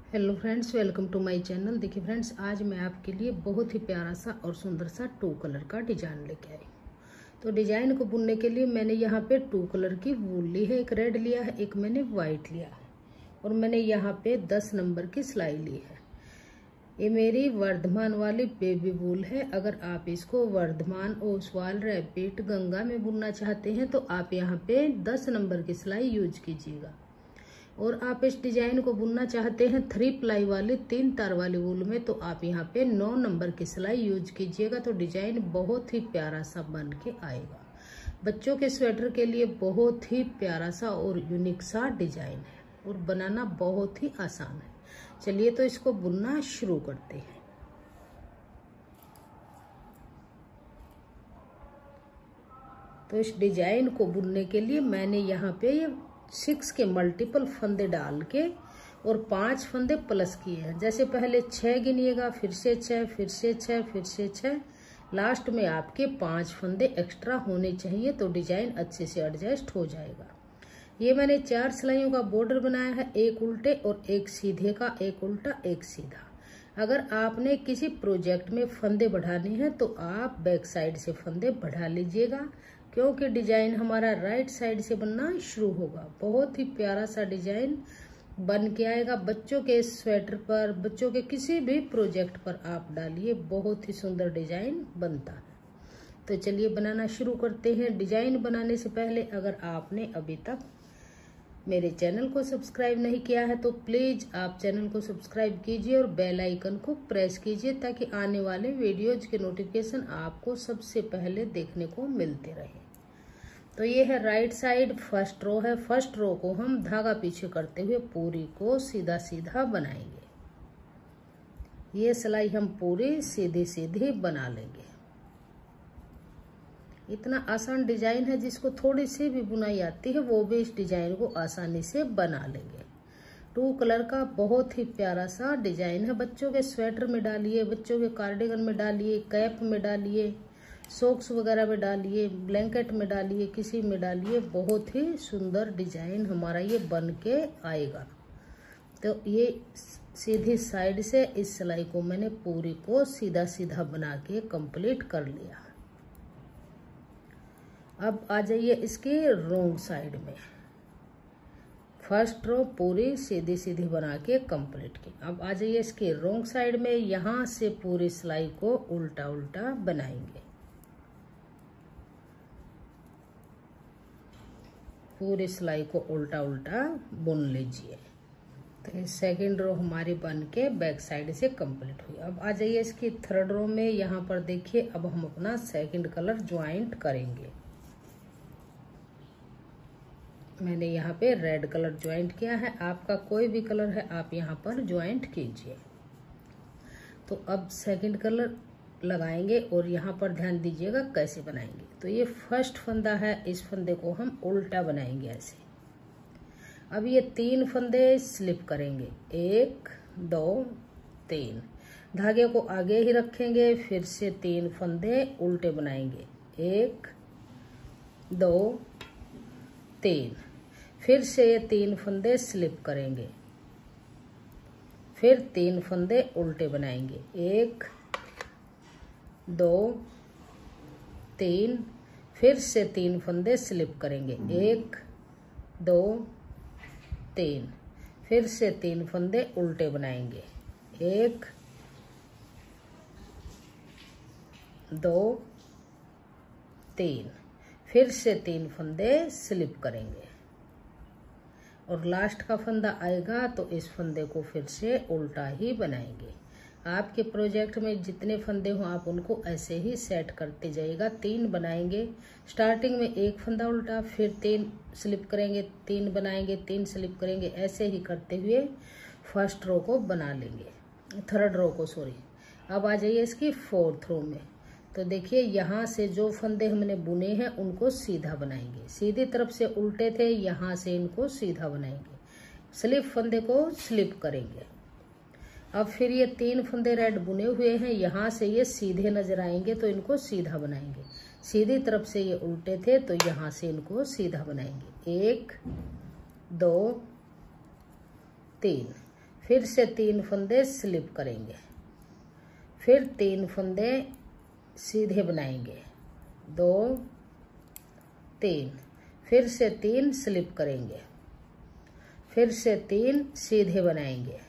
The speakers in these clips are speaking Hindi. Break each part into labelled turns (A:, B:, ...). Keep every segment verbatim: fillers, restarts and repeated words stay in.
A: Hello friends, welcome to my channel. देखिए फ्रेंड्स, आज मैं आपके लिए बहुत ही प्यारा सा और सुंदर सा टू कलर का डिजाइन लेके आई हूँ। तो डिजाइन को बुनने के लिए मैंने यहाँ पे टू कलर की वूल ली है। एक रेड लिया है, एक मैंने वाइट लिया है और मैंने यहाँ पे दस नंबर की सिलाई ली है। ये मेरी वर्धमान वाली बेबी वूल है। अगर आप इसको वर्धमान, ओसवाल, रैपिड, गंगा में बुनना चाहते हैं तो आप यहाँ पे दस नंबर की सिलाई यूज कीजिएगा। और आप इस डिजाइन को बुनना चाहते हैं थ्री प्लाई वाली तीन तार वाली वूल में तो आप यहाँ पे नौ नंबर की सिलाई यूज कीजिएगा। तो डिजाइन बहुत ही प्यारा सा बन के आएगा। बच्चों के स्वेटर के लिए बहुत ही प्यारा सा और यूनिक सा डिजाइन है और बनाना बहुत ही आसान है। चलिए तो इसको बुनना शुरू करते हैं। तो इस डिजाइन को बुनने के लिए मैंने यहाँ पे ये सिक्स के मल्टीपल फंदे डाल के और पांच फंदे प्लस किए हैं। जैसे पहले छह गिनिएगा, फिर से छह, फिर से छह, फिर से छह, लास्ट में आपके पांच फंदे एक्स्ट्रा होने चाहिए तो डिजाइन अच्छे से एडजस्ट हो जाएगा। ये मैंने चार सिलाइयों का बॉर्डर बनाया है, एक उल्टे और एक सीधे का, एक उल्टा एक सीधा। अगर आपने किसी प्रोजेक्ट में फंदे बढ़ाने हैं तो आप बैक साइड से फंदे बढ़ा लीजिएगा, क्योंकि डिजाइन हमारा राइट साइड से बनना शुरू होगा। बहुत ही प्यारा सा डिजाइन बन के आएगा। बच्चों के स्वेटर पर, बच्चों के किसी भी प्रोजेक्ट पर आप डालिए, बहुत ही सुंदर डिजाइन बनता है। तो चलिए बनाना शुरू करते हैं। डिजाइन बनाने से पहले अगर आपने अभी तक मेरे चैनल को सब्सक्राइब नहीं किया है तो प्लीज आप चैनल को सब्सक्राइब कीजिए और बेल आइकन को प्रेस कीजिए ताकि आने वाले वीडियोज के नोटिफिकेशन आपको सबसे पहले देखने को मिलते रहे। तो ये है राइट साइड, फर्स्ट रो है। फर्स्ट रो को हम धागा पीछे करते हुए पूरी को सीधा सीधा बनाएंगे। ये सिलाई हम पूरी सीधी सीधी बना लेंगे। इतना आसान डिजाइन है, जिसको थोड़ी सी भी बुनाई आती है वो भी इस डिजाइन को आसानी से बना लेंगे। टू कलर का बहुत ही प्यारा सा डिजाइन है। बच्चों के स्वेटर में डालिए, बच्चों के कार्डिगन में डालिए, कैप में डालिए, सॉक्स वगैरह में डालिए, ब्लैंकेट में डालिए, किसी में डालिए, बहुत ही सुंदर डिजाइन हमारा ये बन के आएगा। तो ये सीधी साइड से इस सिलाई को मैंने पूरी को सीधा सीधा बना के कंप्लीट कर लिया। अब आ जाइए इसकी रोंग साइड में। फर्स्ट रो पूरी सीधी सीधी बना के कंप्लीट की। अब आ जाइए इसकी रोंग साइड में। यहाँ से पूरी सिलाई को उल्टा उल्टा बनाएंगे। पूरी सिलाई को उल्टा उल्टा बुन लीजिए। तो ये सेकेंड रो हमारी बन के बैक साइड से कंप्लीट हुई। अब आ जाइए इसकी थर्ड रो में। यहाँ पर देखिए, अब हम अपना सेकंड कलर ज्वाइंट करेंगे। मैंने यहाँ पे रेड कलर ज्वाइंट किया है। आपका कोई भी कलर है आप यहाँ पर ज्वाइंट कीजिए। तो अब सेकंड कलर लगाएंगे और यहाँ पर ध्यान दीजिएगा कैसे बनाएंगे। तो ये फर्स्ट फंदा है, इस फंदे को हम उल्टा बनाएंगे ऐसे। अब ये तीन फंदे स्लिप करेंगे, एक, दो, तीन। धागे को आगे ही रखेंगे, फिर से तीन फंदे उल्टे बनाएंगे, एक, दो, तीन। फिर से ये तीन फंदे स्लिप करेंगे, फिर तीन फंदे उल्टे बनाएंगे, एक, दो, तीन। फिर से तीन फंदे स्लिप करेंगे, एक, दो, तीन। फिर से तीन फंदे उल्टे बनाएंगे, एक, दो, तीन। फिर से तीन फंदे स्लिप करेंगे और लास्ट का फंदा आएगा तो इस फंदे को फिर से उल्टा ही बनाएंगे। आपके प्रोजेक्ट में जितने फंदे हो आप उनको ऐसे ही सेट करते जाइएगा। तीन बनाएंगे, स्टार्टिंग में एक फंदा उल्टा, फिर तीन स्लिप करेंगे, तीन बनाएंगे, तीन स्लिप करेंगे, ऐसे ही करते हुए फर्स्ट रो को बना लेंगे, थर्ड रो को सॉरी। अब आ जाइए इसकी फोर्थ रो में। तो देखिए, यहाँ से जो फंदे हमने बुने हैं उनको सीधा बनाएंगे। सीधी तरफ से उल्टे थे, यहाँ से इनको सीधा बनाएंगे। स्लिप फंदे को स्लिप करेंगे। अब फिर ये तीन फंदे रेड बुने हुए हैं, यहाँ से ये सीधे नजर आएंगे तो इनको सीधा बनाएंगे। सीधी तरफ से ये उल्टे थे तो यहाँ से इनको सीधा बनाएंगे, एक, दो, तीन। फिर से तीन फंदे स्लिप करेंगे, फिर तीन फंदे सीधे बनाएंगे, दो तीन, फिर से तीन स्लिप करेंगे, फिर से तीन सीधे बनाएंगे,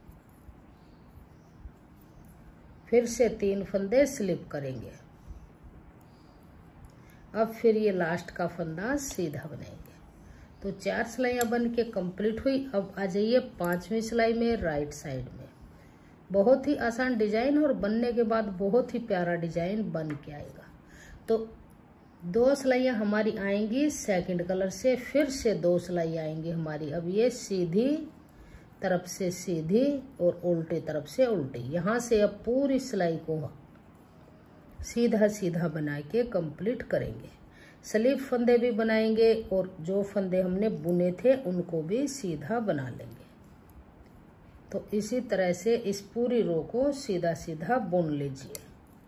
A: फिर से तीन फंदे स्लिप करेंगे। अब फिर ये लास्ट का फंदा सीधा बनाएंगे। तो चार सिलाइयाँ बन के कंप्लीट हुई। अब आ जाइए पांचवी सिलाई में राइट साइड में। बहुत ही आसान डिजाइन और बनने के बाद बहुत ही प्यारा डिजाइन बन के आएगा। तो दो सिलाइयाँ हमारी आएंगी सेकंड कलर से, फिर से दो सिलाई आएंगी हमारी। अब ये सीधी तरफ से सीधी और उल्टी तरफ से उल्टी। यहाँ से अब पूरी सिलाई को सीधा सीधा बना के कंप्लीट करेंगे। स्लिप फंदे भी बनाएंगे और जो फंदे हमने बुने थे उनको भी सीधा बना लेंगे। तो इसी तरह से इस पूरी रो को सीधा सीधा बुन लीजिए।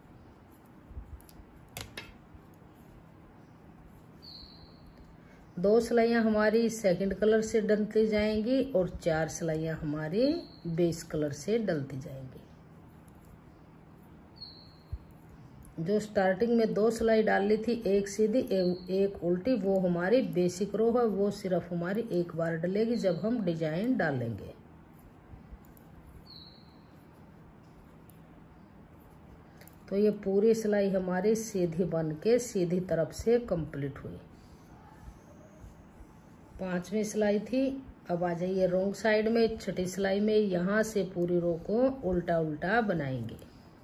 A: दो सिलाइयाँ हमारी सेकंड कलर से डलती जाएंगी और चार सिलाइयाँ हमारी बेस कलर से डलती जाएंगी। जो स्टार्टिंग में दो सिलाई डाल ली थी, एक सीधी एक उल्टी, वो हमारी बेसिक रो है, वो सिर्फ हमारी एक बार डलेगी जब हम डिजाइन डालेंगे। तो ये पूरी सिलाई हमारी सीधी बन के सीधी तरफ से कंप्लीट हुई। पांचवी सिलाई थी। अब आ जाइए रॉन्ग साइड में छठी सिलाई में। यहाँ से पूरी रो को उल्टा उल्टा बनाएंगे।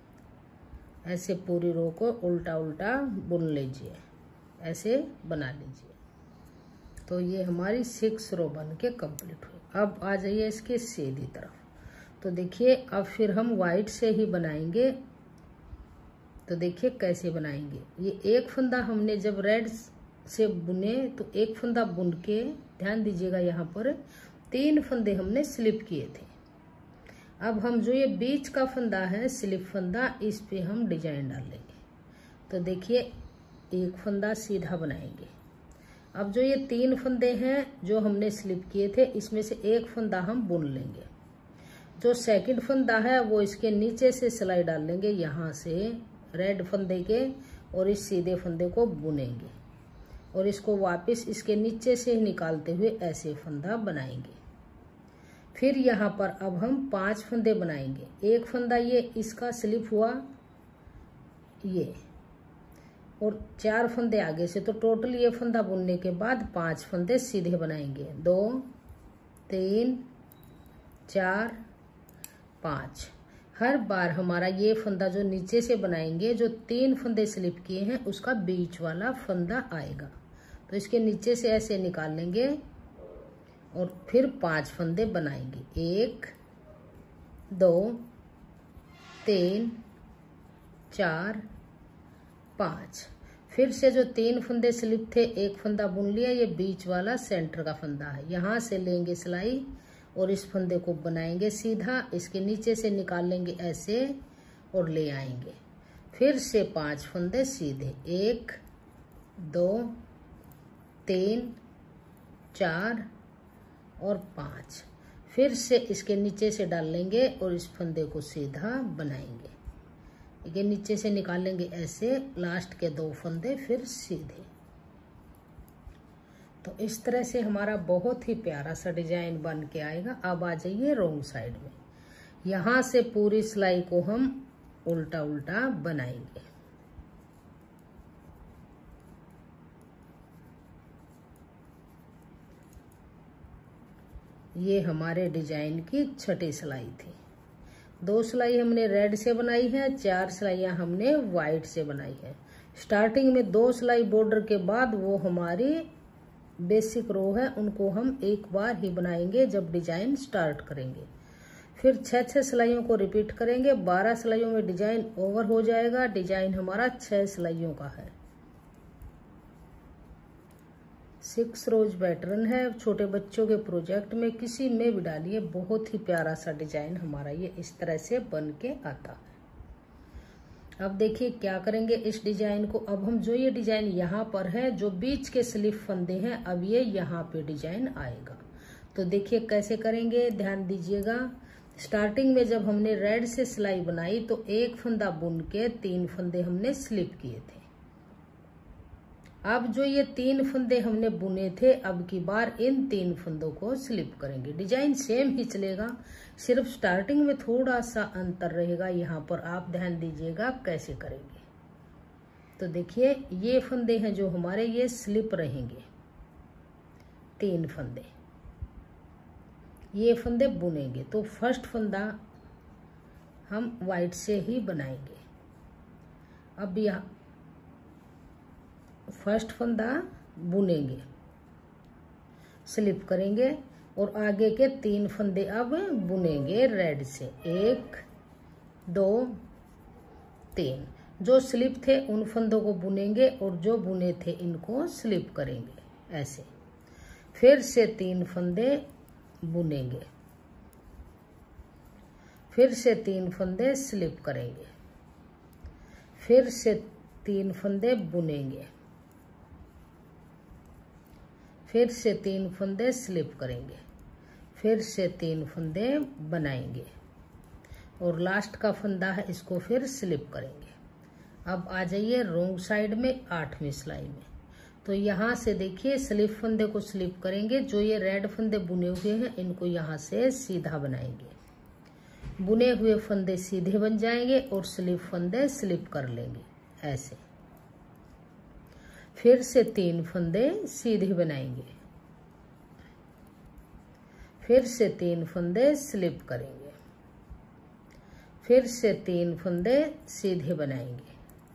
A: ऐसे पूरी रो को उल्टा उल्टा बुन लीजिए, ऐसे बना लीजिए। तो ये हमारी सिक्स रो बन के कंप्लीट हुई। अब आ जाइए इसके सीधी तरफ। तो देखिए अब फिर हम वाइट से ही बनाएंगे। तो देखिए कैसे बनाएंगे। ये एक फंदा हमने जब रेड से बुने तो एक फंदा बुन के, ध्यान दीजिएगा यहाँ पर तीन फंदे हमने स्लिप किए थे। अब हम जो ये बीच का फंदा है स्लिप फंदा, इस पे हम डिजाइन डाल लेंगे। तो देखिए एक फंदा सीधा बनाएंगे। अब जो ये तीन फंदे हैं जो हमने स्लिप किए थे, इसमें से एक फंदा हम बुन लेंगे। जो सेकंड फंदा है वो इसके नीचे से सिलाई डाल लेंगे, यहाँ से रेड फंदे के, और इस सीधे फंदे को बुनेंगे और इसको वापस इसके नीचे से निकालते हुए ऐसे फंदा बनाएंगे। फिर यहाँ पर अब हम पांच फंदे बनाएंगे। एक फंदा ये इसका स्लिप हुआ ये, और चार फंदे आगे से। तो टोटल ये फंदा बुनने के बाद पांच फंदे सीधे बनाएंगे। दो तीन चार पाँच। हर बार हमारा ये फंदा जो नीचे से बनाएंगे, जो तीन फंदे स्लिप किए हैं उसका बीच वाला फंदा आएगा। तो इसके नीचे से ऐसे निकाल लेंगे और फिर पांच फंदे बनाएंगे। एक दो तीन चार पाँच। फिर से जो तीन फंदे स्लिप थे, एक फंदा बुन लिया, ये बीच वाला सेंटर का फंदा है। यहाँ से लेंगे सिलाई और इस फंदे को बनाएंगे सीधा, इसके नीचे से निकाल लेंगे ऐसे और ले आएंगे। फिर से पांच फंदे सीधे, एक दो तीन चार और पाँच। फिर से इसके नीचे से डाल लेंगे और इस फंदे को सीधा बनाएंगे। ये नीचे से निकाल लेंगे ऐसे, लास्ट के दो फंदे फिर सीधे। तो इस तरह से हमारा बहुत ही प्यारा सा डिजाइन बन के आएगा। अब आ जाइए रॉन्ग साइड में। यहाँ से पूरी सिलाई को हम उल्टा उल्टा बनाएंगे। ये हमारे डिजाइन की छठी सिलाई थी। दो सिलाई हमने रेड से बनाई है, चार सिलाइयाँ हमने वाइट से बनाई है। स्टार्टिंग में दो सिलाई बॉर्डर के बाद वो हमारी बेसिक रो है, उनको हम एक बार ही बनाएंगे जब डिजाइन स्टार्ट करेंगे। फिर छह छह सिलाइयों को रिपीट करेंगे। बारह सिलाइयों में डिजाइन ओवर हो जाएगा। डिजाइन हमारा छह सिलाइयों का है। सिक्स रोज पैटर्न है। छोटे बच्चों के प्रोजेक्ट में किसी में भी डालिए, बहुत ही प्यारा सा डिजाइन हमारा ये इस तरह से बन के आता है। अब देखिए क्या करेंगे इस डिजाइन को। अब हम जो ये डिजाइन यहाँ पर है, जो बीच के स्लिप फंदे हैं, अब ये यहाँ पे डिजाइन आएगा। तो देखिए कैसे करेंगे, ध्यान दीजिएगा। स्टार्टिंग में जब हमने रेड से सिलाई बनाई तो एक फंदा बुन के तीन फंदे हमने स्लिप किए थे। अब जो ये तीन फंदे हमने बुने थे, अब की बार इन तीन फंदों को स्लिप करेंगे। डिजाइन सेम ही चलेगा, सिर्फ स्टार्टिंग में थोड़ा सा अंतर रहेगा। यहाँ पर आप ध्यान दीजिएगा कैसे करेंगे। तो देखिए ये फंदे हैं जो हमारे, ये स्लिप रहेंगे तीन फंदे, ये फंदे बुनेंगे। तो फर्स्ट फंदा हम वाइट से ही बनाएंगे। अब यहाँ फर्स्ट फंदा बुनेंगे, स्लिप करेंगे और आगे के तीन फंदे अब बुनेंगे रेड से। एक, दो, तीन। जो स्लिप थे उन फंदों को बुनेंगे और जो बुने थे इनको स्लिप करेंगे ऐसे। फिर से तीन फंदे बुनेंगे, फिर से तीन फंदे स्लिप करेंगे, फिर से तीन फंदे बुनेंगे, फिर से तीन फंदे स्लिप करेंगे, फिर से तीन फंदे बनाएंगे और लास्ट का फंदा है इसको फिर स्लिप करेंगे। अब आ जाइए रोंग साइड में आठवीं सिलाई में। तो यहाँ से देखिए स्लिप फंदे को स्लिप करेंगे, जो ये रेड फंदे बुने हुए हैं इनको यहाँ से सीधा बनाएंगे। बुने हुए फंदे सीधे बन जाएंगे और स्लिप फंदे स्लिप कर लेंगे ऐसे। फिर से तीन फंदे सीधे बनाएंगे, फिर से तीन फंदे स्लिप करेंगे, फिर से तीन फंदे सीधे बनाएंगे,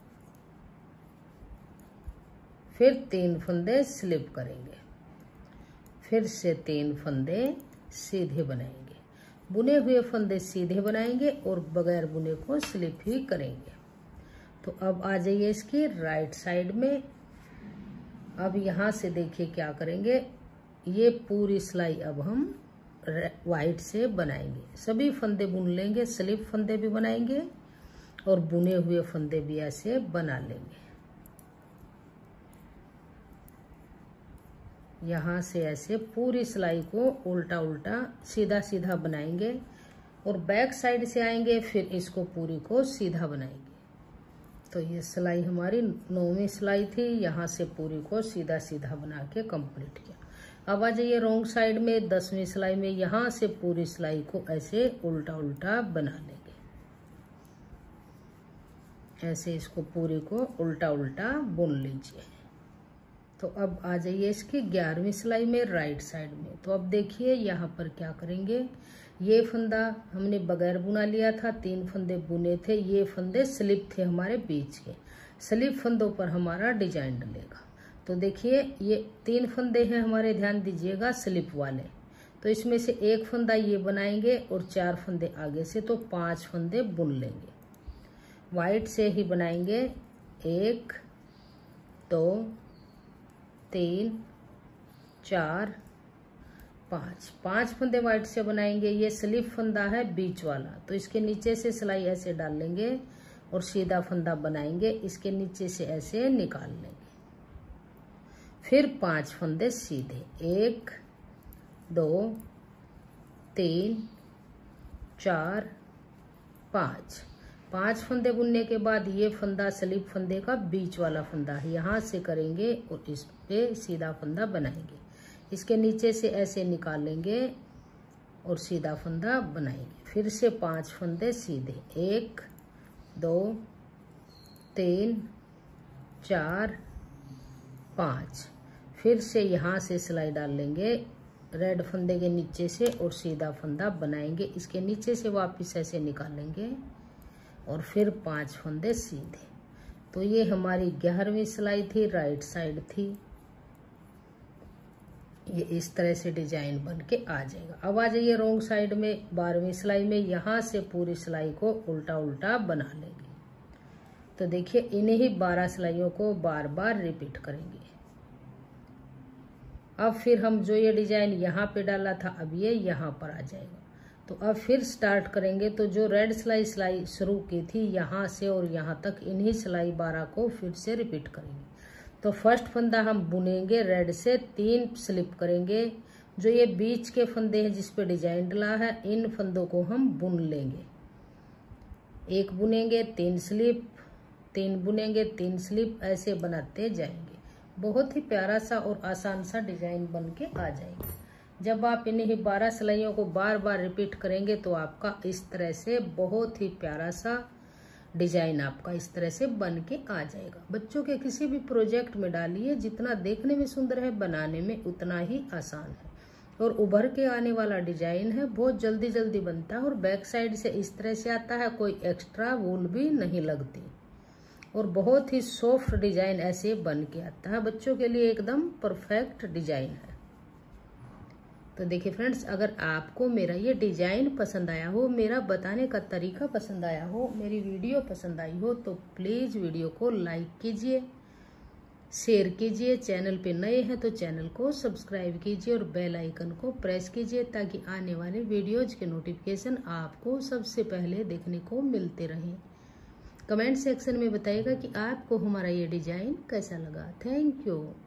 A: फिर तीन फंदे स्लिप करेंगे, फिर से तीन फंदे सीधे बनाएंगे। बुने हुए फंदे सीधे बनाएंगे और बगैर बुने को स्लिप ही करेंगे। तो अब आ जाइए इसकी राइट साइड में। अब यहाँ से देखिए क्या करेंगे, ये पूरी सिलाई अब हम वाइट से बनाएंगे। सभी फंदे बुन लेंगे, स्लिप फंदे भी बनाएंगे और बुने हुए फंदे भी ऐसे बना लेंगे। यहाँ से ऐसे पूरी सिलाई को उल्टा उल्टा सीधा सीधा बनाएंगे और बैक साइड से आएंगे, फिर इसको पूरी को सीधा बनाएंगे। तो ये सिलाई हमारी नौवीं सिलाई थी, यहाँ से पूरी को सीधा सीधा बना के कंप्लीट किया। अब आ जाइए रोंग साइड में दसवीं सिलाई में। यहाँ से पूरी सिलाई को ऐसे उल्टा उल्टा बना लेंगे, ऐसे इसको पूरी को उल्टा उल्टा बुन लीजिए। तो अब आ जाइए इसकी ग्यारहवीं सिलाई में राइट साइड में। तो अब देखिए यहाँ पर क्या करेंगे, ये फंदा हमने बगैर बुना लिया था, तीन फंदे बुने थे, ये फंदे स्लिप थे हमारे बीच के। स्लिप फंदों पर हमारा डिजाइन डलेगा। तो देखिए ये तीन फंदे हैं हमारे, ध्यान दीजिएगा स्लिप वाले। तो इसमें से एक फंदा ये बनाएंगे और चार फंदे आगे से, तो पांच फंदे बुन लेंगे। वाइट से ही बनाएंगे, एक, दो, तीन, चार, पांच। पांच फंदे वाइट से बनाएंगे। ये स्लिप फंदा है बीच वाला, तो इसके नीचे से सिलाई ऐसे डाल लेंगे और सीधा फंदा बनाएंगे, इसके नीचे से ऐसे निकाल लेंगे। फिर पांच फंदे सीधे, एक, दो, तीन, चार, पांच। पांच फंदे बुनने के बाद ये फंदा स्लिप फंदे का बीच वाला फंदा है, यहाँ से करेंगे और इस पे सीधा फंदा बनाएंगे। इसके नीचे से ऐसे निकाल लेंगे और सीधा फंदा बनाएंगे। फिर से पांच फंदे सीधे, एक, दो, तीन, चार, पांच। फिर से यहाँ से सिलाई डाल लेंगे रेड फंदे के नीचे से और सीधा फंदा बनाएंगे। इसके नीचे से वापस ऐसे निकालेंगे और फिर पांच फंदे सीधे। तो ये हमारी ग्यारहवीं सिलाई थी, राइट साइड थी। ये इस तरह से डिजाइन बन के आ जाएगा। अब आ जाइए रोंग साइड में बारहवीं सिलाई में। यहाँ से पूरी सिलाई को उल्टा उल्टा बना लेंगे। तो देखिए इन्हीं ही बारह सिलाइयों को बार बार रिपीट करेंगे। अब फिर हम जो ये डिजाइन यहाँ पे डाला था, अब ये यहाँ पर आ जाएगा। तो अब फिर स्टार्ट करेंगे। तो जो रेड सिलाई सिलाई शुरू की थी यहाँ से और यहाँ तक, इन्हीं सिलाई बारह को फिर से रिपीट करेंगे। तो फर्स्ट फंदा हम बुनेंगे रेड से, तीन स्लिप करेंगे, जो ये बीच के फंदे हैं जिस पे डिजाइन डला है, इन फंदों को हम बुन लेंगे। एक बुनेंगे, तीन स्लिप, तीन बुनेंगे, तीन स्लिप, ऐसे बनाते जाएंगे। बहुत ही प्यारा सा और आसान सा डिजाइन बन के आ जाएगा। जब आप इन्हीं बारह सिलाइयों को बार बार रिपीट करेंगे तो आपका इस तरह से बहुत ही प्यारा सा डिजाइन आपका इस तरह से बन के आ जाएगा। बच्चों के किसी भी प्रोजेक्ट में डालिए, जितना देखने में सुंदर है बनाने में उतना ही आसान है और उभर के आने वाला डिजाइन है। बहुत जल्दी जल्दी बनता है और बैक साइड से इस तरह से आता है, कोई एक्स्ट्रा वूल भी नहीं लगती और बहुत ही सॉफ्ट डिजाइन ऐसे बन के आता है। बच्चों के लिए एकदम परफेक्ट डिजाइन है। तो देखिए फ्रेंड्स, अगर आपको मेरा ये डिजाइन पसंद आया हो, मेरा बताने का तरीका पसंद आया हो, मेरी वीडियो पसंद आई हो तो प्लीज वीडियो को लाइक कीजिए, शेयर कीजिए। चैनल पे नए हैं तो चैनल को सब्सक्राइब कीजिए और बेल आइकन को प्रेस कीजिए ताकि आने वाले वीडियोज के नोटिफिकेशन आपको सबसे पहले देखने को मिलते रहें। कमेंट सेक्शन में बताइएगा कि आपको हमारा ये डिजाइन कैसा लगा। Thank you.